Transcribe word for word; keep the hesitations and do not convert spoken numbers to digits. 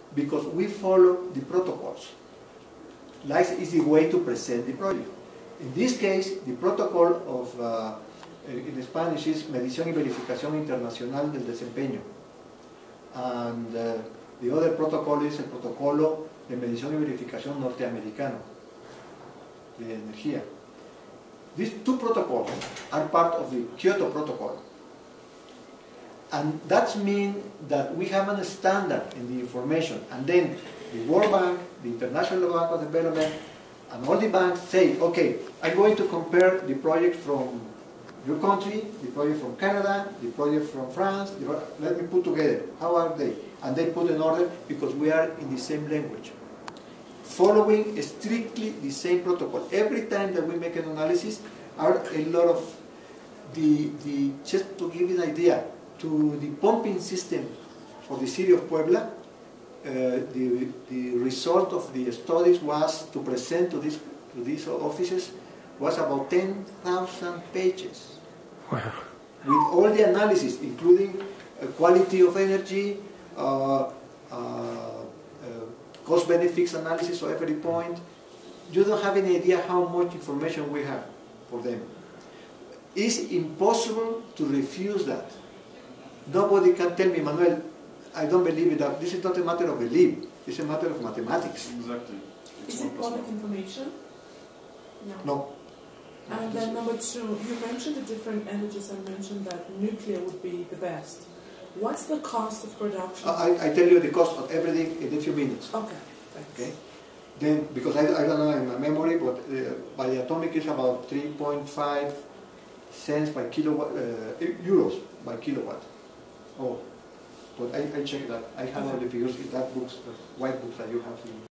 because we follow the protocols. Life is the way to present the project. In this case, the protocol of, uh, in Spanish is Medición y Verificación Internacional del Desempeño. And uh, the other protocol is el Protocolo de Medición y Verificación Norteamericano de Energía. These two protocols are part of the Kyoto Protocol. And that means that we have a standard in the information. And then the World Bank, the International Bank of Development, and all the banks say, okay, I'm going to compare the project from your country, the project from Canada, the project from France, the, let me put together, how are they? And they put in order because we are in the same language. Following strictly the same protocol. Every time that we make an analysis, are a lot of the, the, just to give you an idea, to the pumping system for the city of Puebla, Uh, the, the result of the studies was to present to, this, to these offices was about ten thousand pages. Wow. With all the analysis, including uh, quality of energy, uh, uh, uh, cost benefits analysis of every point. You don't have any idea how much information we have for them. It's impossible to refuse that. Nobody can tell me, Manuel, I don't believe it. That this is not a matter of belief. It's a matter of mathematics. Exactly. It's is it public information? No. No. And then number two, you mentioned the different energies and mentioned that nuclear would be the best. What's the cost of production? I, I tell you the cost of everything in a few minutes. Okay. Thanks. Okay. Then, because I, I don't know in my memory, but uh, by the atomic is about three point five cents by kilowatt, uh, euros by kilowatt. Oh. But I, I check that. I have all the figures in that books, the white books that you have seen.